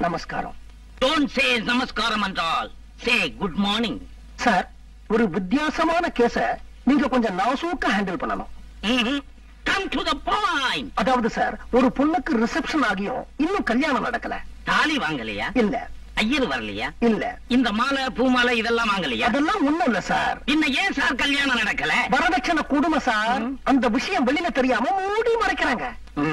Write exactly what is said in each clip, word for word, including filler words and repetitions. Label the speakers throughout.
Speaker 1: நமஸ்காரம்.
Speaker 2: Don't say நமஸ்காரம் என்றால் say good morning.
Speaker 1: சார், ஒரு வித்தியாசமான கேஸ நீங்க கொஞ்சம் நாசூக்கா ஹேண்டில் பண்ணணும்.
Speaker 2: Come to the point.
Speaker 1: அதாவது சார், ஒரு பொண்ணுக்கு ரிசப்ஷன் ஆகியும் இன்னும் கல்யாணம் நடக்கல.
Speaker 2: தாலி வாங்கலையா?
Speaker 1: இல்ல.
Speaker 2: ஐயர் வரலையா?
Speaker 1: இல்ல.
Speaker 2: இந்த மாலை பூமாலை இதெல்லாம் வாங்கலையா?
Speaker 1: அதெல்லாம் ஒண்ணும் இல்ல சார்.
Speaker 2: இன்ன ஏன் சார் கல்யாணம் நடக்கல?
Speaker 1: வரதட்சணை கொடுமை சார். அந்த விஷயம் வெளியில தெரியாம மூடி மறைக்கிறாங்க.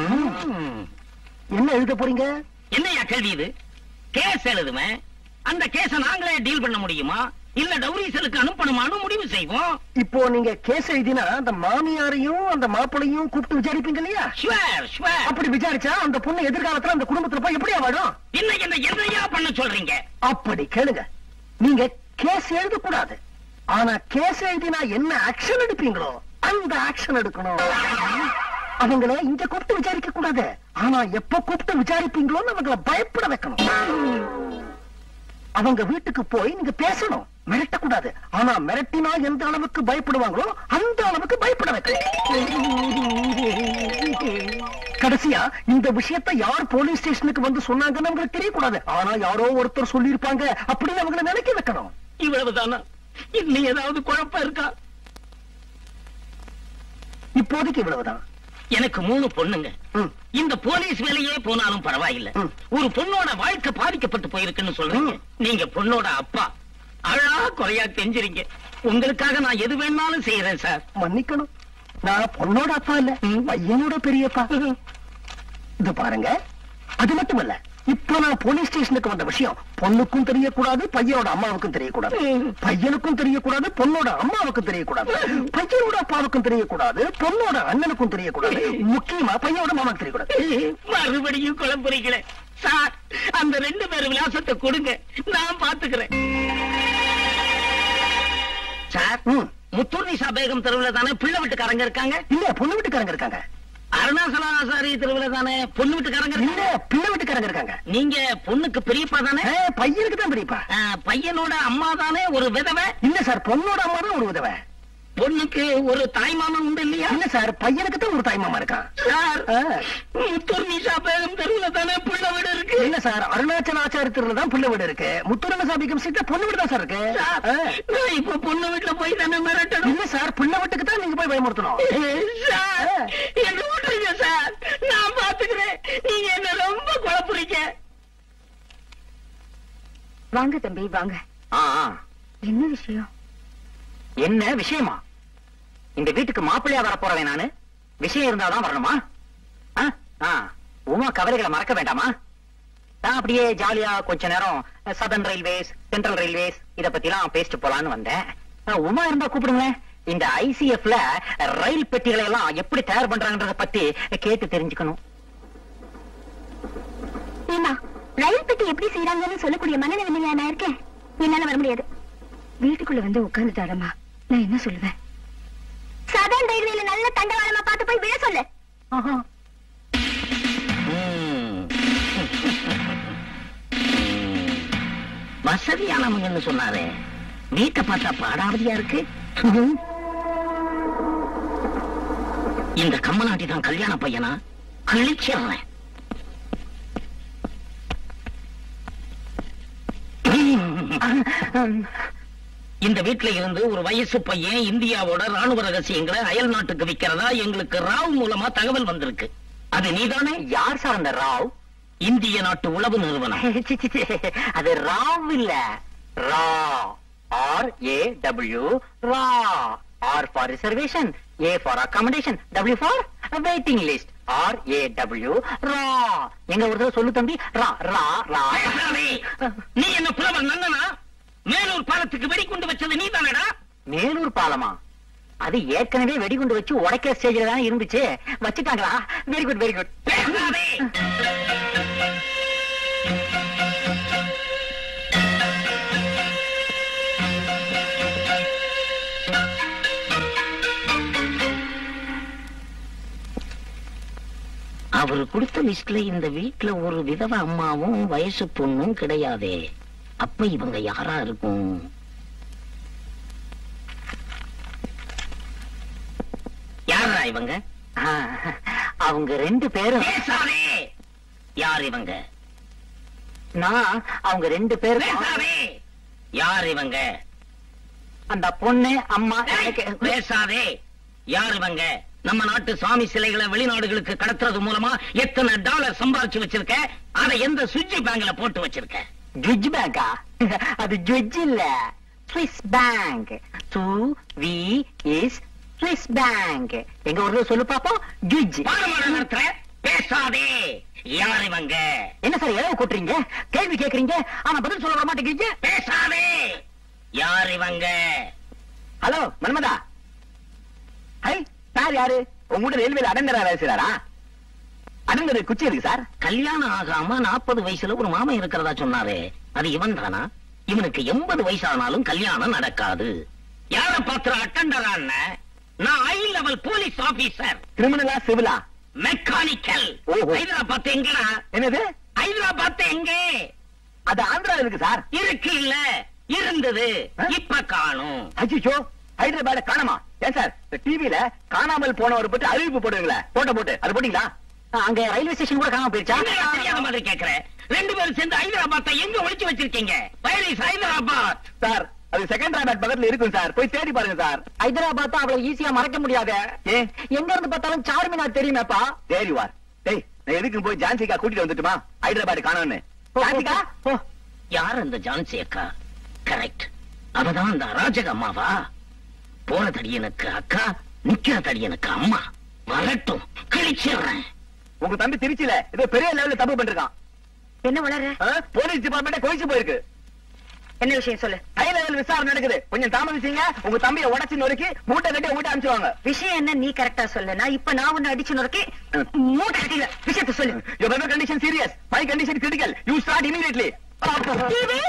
Speaker 1: என்ன எழுத போறீங்க?
Speaker 2: என்னையா கேள்வி இது? கேஸ் எழுதுவேன். அந்த கேஸ நாங்களே டீல் பண்ண முடியுமா இல்ல டவுரிசலுக்கு அனுப்பணுமான்னு முடிவு செய்வோம்.
Speaker 1: இப்போ நீங்க கேஸ் எழுதினா அந்த மாமியாரையும் அந்த மாப்பிளையும் கூப்பிட்டு விசாரிப்பீங்க இல்லையா?
Speaker 2: Sure sure.
Speaker 1: அப்படி விசாரிச்சா அந்த பொண்ணு எதிர்காலத்துல அந்த குடும்பத்துல போய் எப்படியா வாழும்?
Speaker 2: என்ன என்ன என்னையா பண்ண சொல்றீங்க?
Speaker 1: அப்படி கேளுங்க. நீங்க கேஸ் எழுத கூடாது. ஆனா கேஸ் எழுதினா என்ன ஆக்ஷன் எடுப்பீங்களோ அந்த ஆக்ஷன் எடுக்கணும். அவங்கள இங்க கூப்பிட்டு விசாரிக்க கூடாது. ஆனா எப்ப கூப்பிட்டு விசாரிப்பீங்களோன்னு அவங்கள பயப்பட வைக்கணும். அவங்க வீட்டுக்கு போய் நீங்க பேசணும். மிரட்டக்கூடாது. ஆனா மிரட்டினா எந்த அளவுக்கு பயப்படுவாங்களோ அந்த அளவுக்கு பயப்பட வைக்கணும். கடைசியா இந்த விஷயத்தை யார் போலீஸ் ஸ்டேஷனுக்கு வந்து சொன்னாங்கன்னு அவங்களுக்கு தெரியக்கூடாது. ஆனா யாரோ ஒருத்தர் சொல்லி இருப்பாங்க அப்படின்னு அவங்களை நினைக்க வைக்கணும்.
Speaker 2: இவ்வளவுதானா? இன்னும் ஏதாவது குழப்பம் இருக்கா?
Speaker 1: இப்போதைக்கு இவ்வளவுதான்.
Speaker 2: எனக்கு மூணு பொண்ணுங்க. இந்த போலீஸ் வேலையே போனாலும் பரவாயில்லை. ஒரு பொண்ணோட வாழ்க்கை பாதிக்கப்பட்டு போயிருக்குன்னு சொல்றீங்க. நீங்க பொண்ணோட அப்பா. அழா குறையா தெரிஞ்சிருங்க. உங்களுக்காக நான் எது வேணாலும் செய்யறேன் சார்.
Speaker 1: மன்னிக்கணும், நான் பொண்ணோட அப்பா இல்ல, பையனோட பெரியப்பா. இது பாருங்க, அது மட்டுமல்ல, இப்ப நான் போலீஸ் ஸ்டேஷனுக்கு வந்த விஷயம் பொண்ணுக்கும் தெரியக்கூடாது, பையனோட அம்மாவுக்கும் தெரியக்கூடாது. பையனுக்கும் தெரியக்கூடாது, பொண்ணோட அம்மாவுக்கும் தெரியக்கூடாது. பையனோட அப்பாவுக்கும் தெரியக்கூடாது, பொண்ணோட அண்ணனுக்கும் தெரியக்கூடாது. முக்கியமா பையனோட மாமாவுக்கு தெரியக்கூடாது.
Speaker 2: மறுபடியும் குழம்புறீங்களே சார். அந்த ரெண்டு பேர் விலாசத்தை கொடுங்க, நான் பாத்துக்கிறேன். சார், முத்துர்னிசா பேகம் தெருவில் தானே பிள்ளை வீட்டுக்காரங்க இருக்காங்க?
Speaker 1: இல்ல, பொண்ணு வீட்டுக்காரங்க இருக்காங்க.
Speaker 2: அருணாசலாசாரி தெருவில் தானே பொண்ணு வீட்டுக்காரங்க?
Speaker 1: இல்ல, பிள்ளை வீட்டுக்காரங்க இருக்காங்க.
Speaker 2: நீங்க பொண்ணுக்கு பெரியப்பா தானே?
Speaker 1: பையனுக்கு தான் பெரியப்பா.
Speaker 2: பையனோட அம்மா தானே ஒரு விதவை?
Speaker 1: இல்ல சார், பொண்ணோட அம்மா தான் ஒரு விதவை.
Speaker 2: பொண்ணுக்கு ஒரு தாய் மாமன் உண்டு இல்லையா?
Speaker 1: இல்ல சார், பையனுக்கு தான் ஒரு தாய் மாமா இருக்கான்.
Speaker 2: சார், முத்துர்னிசா பேகம் தெருவில் தானே பிள்ளை வீடு இருக்கு?
Speaker 1: இல்ல சார், அருணாச்சலாச்சாரி தெருவில் தான் பிள்ளை வீடு இருக்கு. முத்துர்னிசா பேகம் சீட்ல பொண்ணு வீடு தான் சார் இருக்கு.
Speaker 2: நான் இப்ப பொண்ணு வீட்டுல போய் தானே மிரட்டணும்?
Speaker 1: இல்ல சார், பிள்ளை வீட்டுக்கு தான் நீங்க போய் பயமுறுத்தணும்.
Speaker 2: சார், என்ன விட்டுருங்க சார், நான் பாத்துக்கிறேன். நீங்க என்ன ரொம்ப குழப்புறீங்க.
Speaker 3: வாங்க தம்பி, வாங்க. என்ன விஷயம்?
Speaker 2: என்ன விஷயமா? இந்த வீட்டுக்கு மாப்பிள்ளையா வர போறேன் நானு. விஷயம் இருந்தாதான் வரணுமா? உமா கவலைகளை மறக்க வேண்டாமா? நான் அப்படியே ஜாலியா கொஞ்ச நேரம் சதர்ன் ரயில்வேஸ், சென்ட்ரல் ரயில்வேஸ் இத பத்தி எல்லாம் பேசிட்டு போலான்னு வந்தேன். உமா இருந்தா கூப்பிடுங்களேன். இந்த ஐசிஎஃப்ல ரயில் பெட்டிகளை எல்லாம் எப்படி தயார் பண்றாங்கன்றத பத்தி கேட்டு தெரிஞ்சுக்கணும்.
Speaker 3: ரயில் பெட்டி எப்படி செய்யறாங்கன்னு சொல்லக்கூடிய மனநிலைமையில நான் இருக்கேன். என்னால வர முடியாது. வீட்டுக்குள்ள வந்து உட்கார்ந்துட்டாரம்மா, நான் என்ன சொல்லுவேன்? சதர்ன் ரயில்வேல நல்ல தண்டவாளமா பார்த்து போய் விழ சொல்லு.
Speaker 2: வசதியானவங்கன்னு சொன்னாரு. வீட்டை பார்த்தா பாடாவதியா இருக்கு. இந்த கம்மநாட்டி தான் கல்யாண பையனா? கிழிச்சிடுறேன். இந்த வீட்டுல இருந்து ஒரு வயசு பையன் இந்தியாவோட ராணுவ ரகசியங்களை அயல் நாட்டுக்கு விக்கிறதா எங்களுக்கு ராவ் மூலமா தகவல் வந்திருக்கு. அது நீதானே? யார் சார் அந்த ராவ்? இந்திய நாட்டு உளவு நிறுவனம். அது ராவ் இல்ல, ரா. R A W, raw. R for reservation, A for accommodation, W for waiting list. R A W, ரா. எங்க ஒரு தடவை சொல்லு தம்பி. ரா ரா ரா. நீ என்ன புலவர் நன்னனா? மேலூர் பாலத்துக்கு வெடிகுண்டு வச்சது நீ தானடா? மேலூர் பாலமா? அது ஏற்கனவே வெடிகுண்டு வச்சு உடைக்கிற ஸ்டேஜ்ல தான் இருந்துச்சு. வச்சுட்டாங்களா? Very good very good. அவரு கொடுத்த லிஸ்ட்ல இந்த வீட்டுல ஒரு விதவ அம்மாவும் வயசு பொண்ணும் கிடையாதே. அப்ப இவங்க யாரா இருக்கும்? யாரா இவங்க? அவங்க ரெண்டு பேரும். யார் இவங்க? நான் அவங்க ரெண்டு பேரும் யார் இவங்க? அந்த பொண்ணு அம்மா. பேசாதே. யார் இவங்க? நம்ம நாட்டு சாமி சிலைகளை வெளிநாடுகளுக்கு கடத்துறது மூலமா எத்தனை டாலர் சம்பாதிச்சு வச்சிருக்க? அதை எந்த சுவிட்ச் பேங்க்ல போட்டு வச்சிருக்க? ஜுஜ் பேங்கா? அது ஜுஜ் இல்ல, ஸ்விஸ் பேங்க். சு வி இஸ் ஸ்விஸ் பேங்க். எங்க ஊர்ல சொல்லு பாப்போம். ஜுஜ். பேசாதே. யார் இவங்க? என்ன சார் எவ்வளவு கூட்டுறீங்க? கேள்வி கேக்குறீங்க ஆனா பதில் சொல்ல மாட்டேங்கிறீங்க. பேசாதே. யார் இவங்க? ஹலோ மன்மதா. ஹை, சார் யாரு? உங்க ரயில்வேல அடங்கரா வேலை செய்றாரா? அடங்கர குச்சி இருக்கு சார். கல்யாணம் ஆகாம நாற்பது வயசுல ஒரு மாமன் இருக்கிறதா சொன்னாரு. அது இவன் தானா? இவனுக்கு எண்பது வயசானாலும் கல்யாணம் நடக்காது. யார பாத்திர அட்டண்டரான? நான் ஹை லெவல் போலீஸ் ஆபீசர். கிரிமினலா சிவிலா? மெக்கானிக்கல். ஹைதராபாத் எங்கடா? என்னது? ஹைதராபாத் எங்க? அது ஆந்திரால இருக்கு சார். இருக்கு இல்ல, இருந்தது, இப்ப காணும். அச்சோ, ஹைதராபாத் காணமா? ஏன் சார் டிவில காணாமல் போனவர் பத்தி அறிவிப்பு போடுவீங்களா? போட்டோ போட்டு அது போட்டீங்களா? அங்க ரயில்வே ஸ்டேஷன் கூட காணாம போயிருச்சா? தெரியாத மாதிரி கேக்குறேன். ரெண்டு பேரும் சேர்ந்து ஹைதராபாத்தை எங்க ஒளிச்சு வச்சிருக்கீங்க? Virus Hyderabad sir. அது செகண்டராபாத் பக்கத்துல இருக்கும் சார். போய் தேடி பாருங்க சார். ஹைதராபாத் அவ்வளவு ஈஸியா மறக்க முடியாது. எங்க இருந்து பார்த்தாலும் சார்மினார் தெரியுமேப்பா. தேடி வார். டேய், நான் எதுக்கு போய் ஜான்சிகா கூட்டிட்டு வந்துட்டுமா? ஹைதராபாத் காணோன்னு. ஜான்சிகா? ஓ, யார் அந்த ஜான்சி அக்கா? கரெக்ட், அவதான் அந்த அராஜக அம்மாவா? போற தடியனுக்கு அக்கா, நிக்கிற தடியனுக்கு அம்மா. வரட்டும், கழிச்சிடுறேன். உங்க தம்பி திருச்சியில ஏதோ பெரிய லெவல்ல தப்பு பண்ணிருக்கான். என்ன வளர? போலீஸ் டிபார்ட்மெண்ட் கோயிச்சு போயிருக்கு. என்ன விஷயம் சொல்லு. ஹை லெவல் விசாரணை நடக்குது. கொஞ்சம் தாமதிச்சீங்க உங்க தம்பியை உடச்சு நொறுக்கி மூட்டை கட்டி உங்ககிட்ட அனுப்பிச்சுவாங்க. விஷயம் என்ன நீ கரெக்டா சொல்லு. நான் இப்ப நான் ஒன்னு அடிச்சு நொறுக்கி மூட்டை கட்டில விஷயத்தை சொல்லு. Your weather condition serious. My condition critical. You start immediately. TV.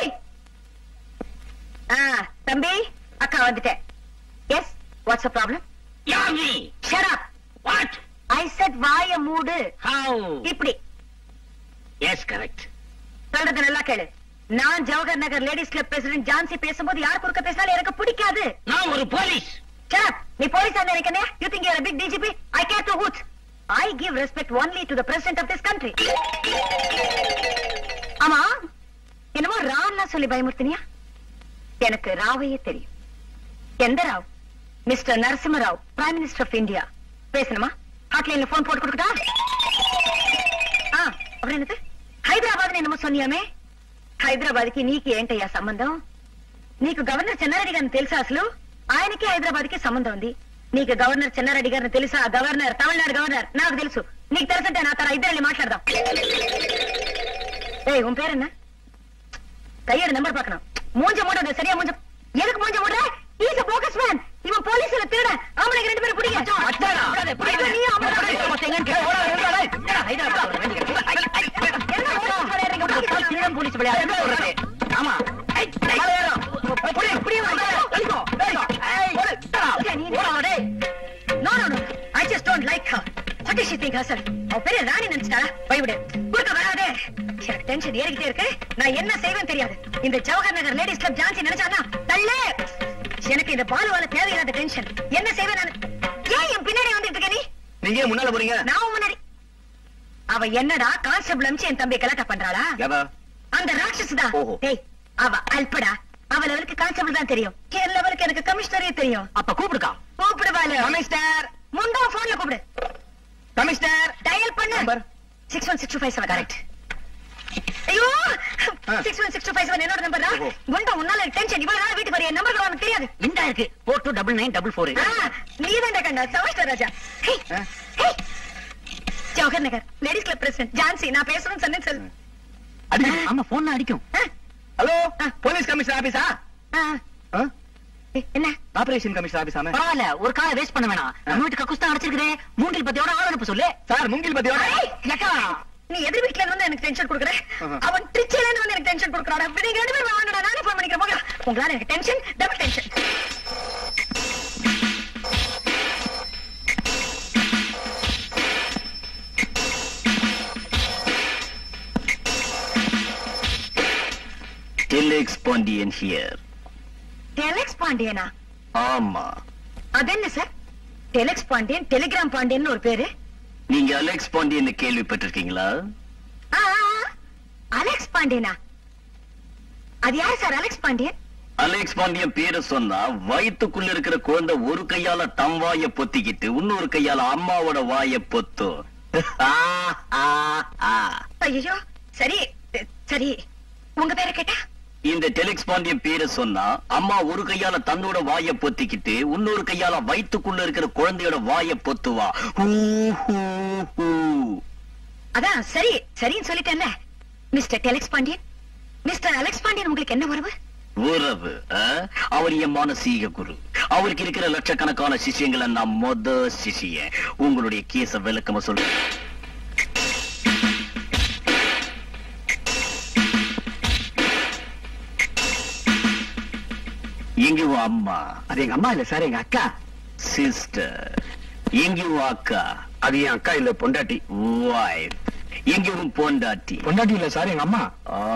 Speaker 2: ஆ, தம்பி, அக்கா வந்துட்டேன். Yes, what's the problem? Yami. Shut up. What? I said வாய மூடு. How? இப்படி. Yes, correct. சொல்றது நல்லா கேளு. நான் Jawahar Nagar ladies club president Jhansi பேசும்போது யார் குறுக்க பேசினாலும் எனக்கு பிடிக்காது. நான் ஒரு போலீஸ். Shut நீ போலீஸ் ஆன இருக்கனே? You think you are a big D G P? I care to hoot. I give respect only to the president of this country. ஆமா, என்னமோ ராவ்னா சொல்லி பயமுறுத்தினியா? எனக்கு ராவையே தெரியும். எந்த Rao? Mister Narasimha Rao, prime minister of India. பேசணுமா? ஹாட்லைன்ல போன் போட்டு கொடுக்கட்டா? அப்புறம் என்னது? హైదరాబాద్ என்னமோ சொன்னியாமே? హైదరాబాద్కి నీకు ఏంటయ్యా సంబంధం? నీకు గవర్నర్ చెన్నారెడ్డి గారిని తెలుసా? అసలు ఆయనకి హైదరాబాద్కి సంబంధం ఉంది. నీకు గవర్నర్ చెన్నారెడ్డి గారిని తెలుసా? గవర్నర్, తమిళనాడు గవర్నర్ నాకు తెలుసు. నీకు తెలుసంటే నా తర ఇద్దరు మాట్లాడదాం. ஏய், உன் பேர் என்ன? கையோட நம்பர் பார்க்கணும். மூஞ்ச மூடாத, சரியா மூஞ்ச. எதுக்கு மூஞ்ச மூடுற? He's a bogus man. இவன் போலீஸ்ல திருட. அவனுக்கு ரெண்டு பேரும் பிடிங்க. அடடா, பிடிங்க நீ. அவன் எங்க கே ஓட ஓட. என்னடா ஹைதராபாத் வேண்டிய. என்ன ஓட ஓடுறீங்க? திருடன் போலீஸ் விளையாடு ஓடுறே. ஆமா. ஐ ஏறோ. புடி புடி வாங்க. அடிக்கோ. ஏய், ஓடு. நீ ஓடு. No no no. I just don't like her. What does she think herself? அவ பெரிய ராணி நினைச்சாளா? பயவிடு. குறுக்க வராதே. எனக்கு டென்ஷன் ஏறிக்கிட்டே இருக்கு. நான் என்ன செய்வேன் தெரியாது. இந்த ஜவஹர் நகர் லேடிஸ் கிளப் ஜான்சி நினைச்சானா தள்ளே. எனக்கு இந்த பாலுவால தேவையில்லாத டென்ஷன். என்ன செய்வேன் நான்? ஏன் என் பின்னாடி வந்துட்டு இருக்க நீ? நீங்க முன்னால போறீங்க. நான் முன்னாடி. அவ என்னடா கான்ஸ்டபிள் அம்ச்சி என் தம்பி கலாட்டா பண்றாளா? அந்த ராட்சஸ் தான். டேய், அவ அல்படா. அவ லெவலுக்கு கான்ஸ்டபிள் தான் தெரியும். என் லெவலுக்கு எனக்கு கமிஷனரே தெரியும். அப்ப கூப்பிடுக்கா. கூப்பிடுவாளே. கமிஷனர். முண்டா போன்ல கூப்பிடு. கமிஷனர். டயல் பண்ணு. Number six one six two five seven. Correct. ஐயோ, six one six two five seven என்னோட நம்பரா? குண்டா உன்னால டென்ஷன். இவ்வளவு நாள் வீட்டுக்கு வரைய நம்பர் கூட உனக்கு தெரியாது. இந்தா இருக்கு. four two nine nine four four. நீ தான்டா கண்டா சவாஸ்டர் Raja. Hey hey, Jawahar Nagar ladies club president Jhansi நான் பேசுறேன்னு சொன்னேன். சொல்லு. அடிக்கும். ஆமா, போன் அடிக்கும். ஹலோ, போலீஸ் கமிஷனர் ஆபீஸா? என்ன ஆபரேஷன் கமிஷனர் ஆபீஸாமே? பரவாயில்ல, ஒரு காலை வேஸ்ட் பண்ண வேணாம். நம்ம வீட்டு கக்குஸ்தா அடிச்சிருக்கே. மூங்கில் பத்தியோட ஆள் அனுப்ப சொல்லு. சார், மூங்கில் பத்தியோட. லக்கா, நீ எதிர் வீட்ல இருந்து எனக்கு டென்ஷன் கொடுக்கற. அவன் ட்ரிச்சில இருந்து வந்து எனக்கு டென்ஷன் கொடுக்கறாடா. நீங்க ரெண்டு பேரும் வாங்கடா. நானே ஃபோன் பண்ணிக்கிறேன். போங்க. உங்களால எனக்கு tension, double tension.
Speaker 1: Telex Pondian here.
Speaker 3: Telex பாண்டியனா?
Speaker 1: ஆமா.
Speaker 3: அதென்ன sir? Telex Pandian, telegram Pandian ஒரு பேரு.
Speaker 1: நீங்க அலெக்ஸ் பாண்டியன் கேள்விப்பட்டிருக்கீங்களா?
Speaker 3: அலெக்ஸ் பாண்டியனா? அது யார் sir Alex Pandian?
Speaker 2: Alex Pandian பேரு சொன்னா வயிற்றுக்குள்ள இருக்கிற குழந்தை ஒரு கையால தம் வாய பொத்திக்கிட்டு இன்னொரு கையால அம்மாவோட வாய பொத்தும்.
Speaker 3: ஐயோ, சரி சரி, உங்க பேரை கேட்டா?
Speaker 2: இந்த டெலெக்ஸ் பாண்டியன் பேரு சொன்னா அம்மா ஒரு கையால தன்னோட வாய பொத்திக்கிட்டு இன்னொரு கையால வயிற்றுக்குள்ள இருக்கிற குழந்தையோட வாய பொத்துவா.
Speaker 3: அதான் சரி சரின்னு சொல்லிட்டேன்ல. Mister telex Pandian, mister Alex Pandian உங்களுக்கு என்ன உறவு?
Speaker 2: உறவு? அவர் என் மானசீக குரு. அவருக்கு இருக்கிற லட்சக்கணக்கான சிஷியங்களை நான் மொத சிஷிய. உங்களுடைய கேஸ விளக்கமா சொல்றேன். எங்க உன் அம்மா?
Speaker 1: அது எங்க அம்மா இல்ல சார், எங்க அக்கா.
Speaker 2: சிஸ்டர். எங்க உன் அக்கா?
Speaker 1: அது என் அக்கா இல்ல, பொண்டாட்டி.
Speaker 2: வைஃப். எங்க உன் பொண்டாட்டி?
Speaker 1: பொண்டாட்டி இல்ல சார், எங்க அம்மா.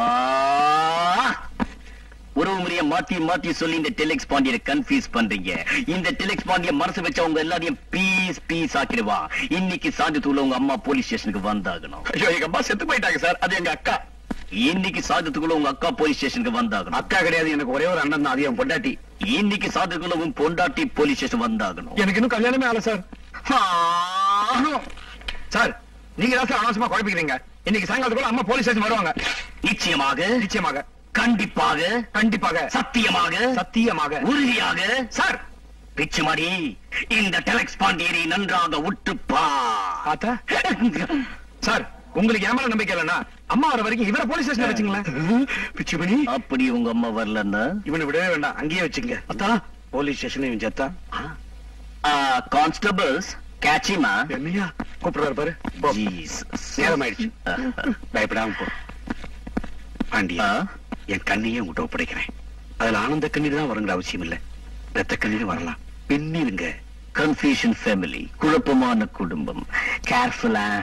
Speaker 2: உறவு முறைய மாத்தி மாத்தி சொல்லி இந்த டெலெக்ஸ் பாண்டியனை கன்ஃபியூஸ் பண்றீங்க. இந்த டெலெக்ஸ் பாண்டிய மனசு வச்ச உங்க எல்லாரையும் பீஸ் பீஸ் ஆக்கிடுவா. இன்னைக்கு சாயந்தரத்துல உங்க அம்மா போலீஸ் ஸ்டேஷனுக்கு வந்தாகணும்.
Speaker 1: ஐயோ, எங்க அம்மா செத்து போயிட்டாங்க சார், அது எங்க அக்கா.
Speaker 2: இன்னைக்கு சாயந்தரத்துக்குள்ள உங்க அக்கா போலீஸ் ஸ்டேஷனுக்கு வந்தாகணும்.
Speaker 1: அக்கா கிடையாது, எனக்கு ஒரே ஒரு அண்ணன் தான், அது என் பொண்டாட்டி.
Speaker 2: இன்னைக்கு சாயந்தரத்துக்குள்ள உன் பொண்டாட்டி போலீஸ் ஸ்டேஷன் வந்தாகணும்.
Speaker 1: எனக்கு இன்னும் கல்யாணமே ஆகல சார். சார், நீங்க தான் சார் அனாவசியமா குழப்பிக்கிறீங்க. இன்னைக்கு சாயங்காலத்துக்குள்ள அம்மா போலீஸ் ஸ்டேஷன் வருவாங்க.
Speaker 2: நிச்சயமாக?
Speaker 1: நிச்சயமாக.
Speaker 2: கண்டிப்பாக?
Speaker 1: கண்டிப்பாக.
Speaker 2: சத்தியமாக?
Speaker 1: சத்தியமாக.
Speaker 2: உறுதியாக?
Speaker 1: சார்,
Speaker 2: பிச்சுமடி, இந்த டெலெக்ஸ் பாண்டியனை நன்றாக உற்றுப்பா.
Speaker 1: ஆத்தா. சார், உங்களுக்கு ஏமாற நம்பிக்கை இல்லைன்னா அம்மா வர வரைக்கும் இவரை போலீஸ் ஸ்டேஷன் வச்சுங்களேன். பிச்சுமணி,
Speaker 2: அப்படி உங்க அம்மா வரலன்னா
Speaker 1: இவனை விடவே வேண்டாம், அங்கேயே வச்சுங்க. அத்தா, போலீஸ் ஸ்டேஷன் இவன் செத்தா.
Speaker 2: கான்ஸ்டபிள்ஸ் கேட்சிமா.
Speaker 1: என்னையா கூப்பிடுறாரு பாரு. நேரம் ஆயிடுச்சு, பயப்படாம போ. பாண்டியா, என் கண்ணையே உங்கள்கிட்ட ஒப்படைக்கிறேன். அதுல ஆனந்த கண்ணீர் தான் வருங்கிற அவசியம் இல்ல, ரத்த கண்ணீர் வரலாம். பெண்ணிருங்க.
Speaker 2: கன்ஃபியூஷன் ஃபேமிலி, குழப்பமான குடும்பம். கேர்ஃபுல்லா